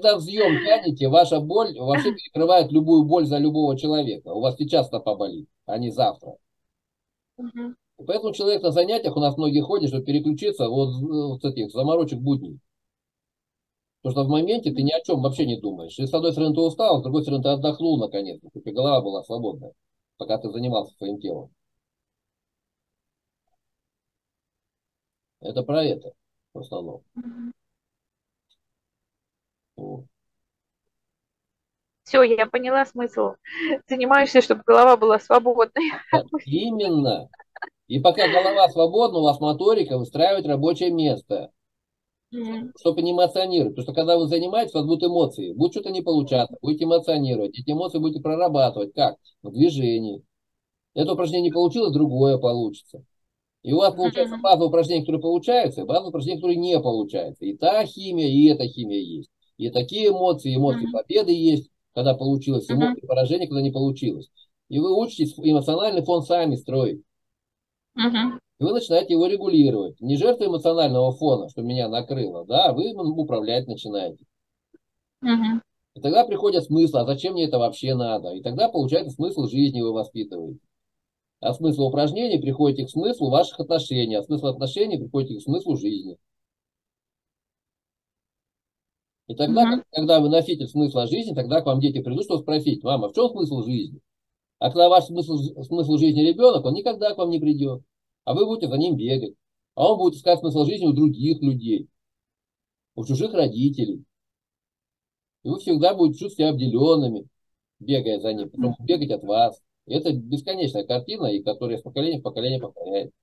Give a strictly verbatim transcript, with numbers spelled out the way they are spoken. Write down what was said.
когда взъем тянете, ваша боль вообще перекрывает любую боль за любого человека. У вас сейчас стопа болит, а не завтра. Мгм. И поэтому человек на занятиях, у нас многие ходят, чтобы переключиться вот, вот с этих заморочек будней. Потому что в моменте ты ни о чем вообще не думаешь. И с одной стороны ты устал, с другой стороны ты отдохнул наконец-то, чтобы голова была свободная, пока ты занимался своим телом. Это про это в основном. Мгм. Вот. Все, я поняла смысл. Занимаешься, чтобы голова была свободной. Да, именно. И пока голова свободна, у вас моторика выстраивает рабочее место, Мгм. чтобы не эмоционировать. Потому что когда вы занимаетесь, у вас будут эмоции. Будет что-то не получаться, будете эмоционировать. Эти эмоции будете прорабатывать. Как? В движении. Это упражнение не получилось, другое получится. И у вас получается Мгм. базовые упражнения, которые получаются, и базовые упражнения, которые не получаются. И та химия, и эта химия есть. И такие эмоции, эмоции Мгм. победы есть, когда получилось, Мгм. эмоции поражения, когда не получилось. И вы учитесь эмоциональный фон сами строить. Мгм. И вы начинаете его регулировать. Не жертва эмоционального фона, что меня накрыло, да, а вы им управлять начинаете. Мгм. И тогда приходит смысл, а зачем мне это вообще надо? И тогда получается смысл жизни вы воспитываете. А смысл упражнений приходите к смыслу ваших отношений, а смысл отношений приходите к смыслу жизни. И тогда, как- Мгм. когда вы носитель смысла жизни, тогда к вам дети придут, чтобы спросить: мама, в чем смысл жизни? А когда ваш смысл, смысл жизни ребенок, он никогда к вам не придет. А вы будете за ним бегать. А он будет искать смысл жизни у других людей, у чужих родителей. И вы всегда будете чувствовать себя обделенными, бегая за ним, потом бегать от вас. И это бесконечная картина, и которая с поколения в поколение повторяется.